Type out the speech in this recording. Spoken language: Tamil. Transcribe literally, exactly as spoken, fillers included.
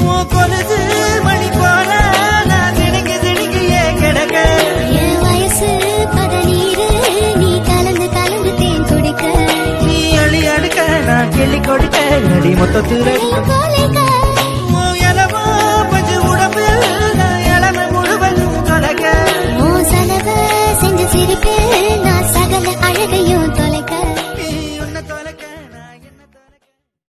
கொலுசு மணி போல நான் திணிக்கு திணிக்கு ஏன் கிடக்க என் வயசு பதநீரு நீ கலந்து கலந்து தேன் குடிக்க நீ அள்ளி அடுக்க நான் கிள்ளி கொடுக்க அடி மொத்தத்துல